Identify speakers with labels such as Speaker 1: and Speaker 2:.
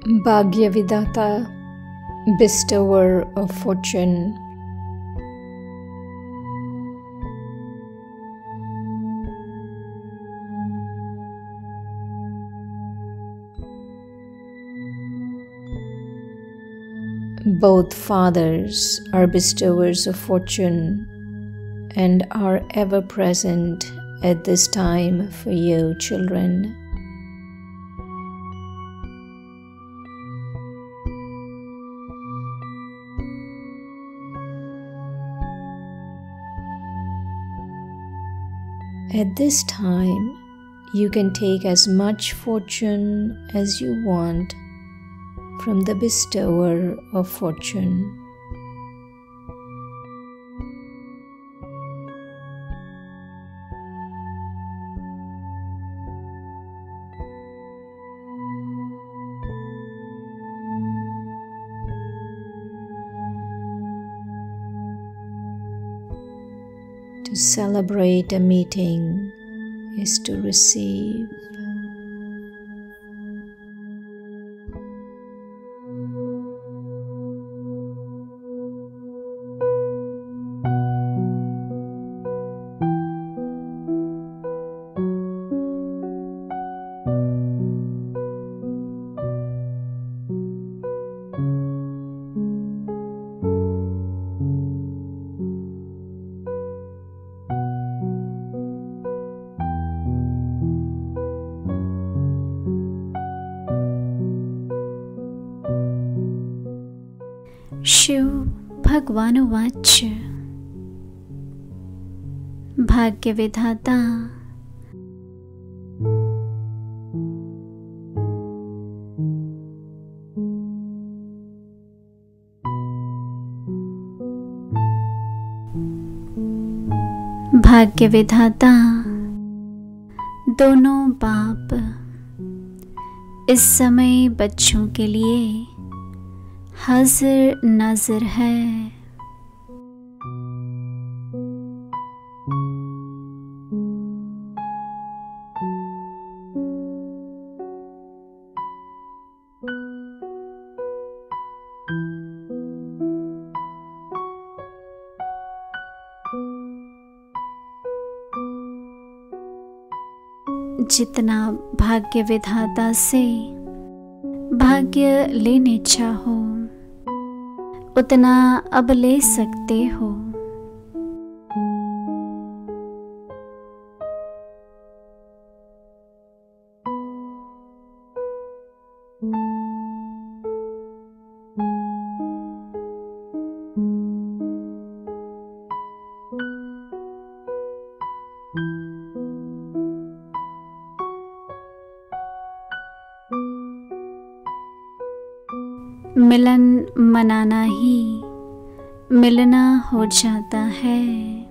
Speaker 1: Bhagya Vidhata, Bestower of Fortune. Both fathers are bestowers of fortune and are ever present at this time for you, children. At this time, you can take as much fortune as you want from the bestower of fortune. To celebrate a meeting is to receive.
Speaker 2: Shiv भगवानुवाच भाग्य विधाता भाग्य विधाता दोनों बाप इस समय बच्चों के लिए हाजिर नाजिर है। जितना भाग्य विधाता से भाग्य लेने चाहो उतना अब ले सकते हो। मिलन मनाना ही मिलना हो जाता है।